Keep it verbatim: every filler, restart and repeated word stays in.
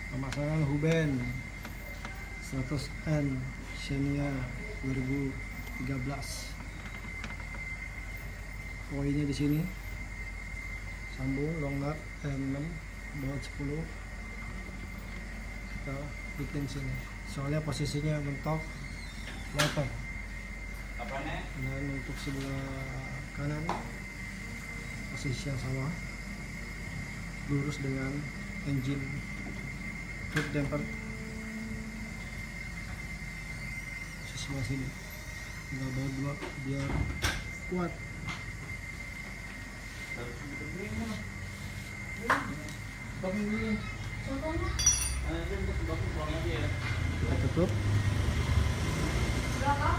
Pemasangan Huben seratus N Xenia dua ribu tiga belas. Poinnya di sini. Sambung long nut M enam baut sepuluh. Kita bikin sini. Soalnya posisinya mentok letter. Dan untuk sebelah kanan posisi yang sama, lurus dengan engine foot damper. Sebelah sini tinggal baut dua biar kuat. Kita tutup.